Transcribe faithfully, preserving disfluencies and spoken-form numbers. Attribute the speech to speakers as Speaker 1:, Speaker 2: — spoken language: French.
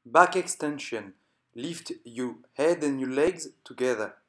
Speaker 1: Back extension. Lift your head and your legs together.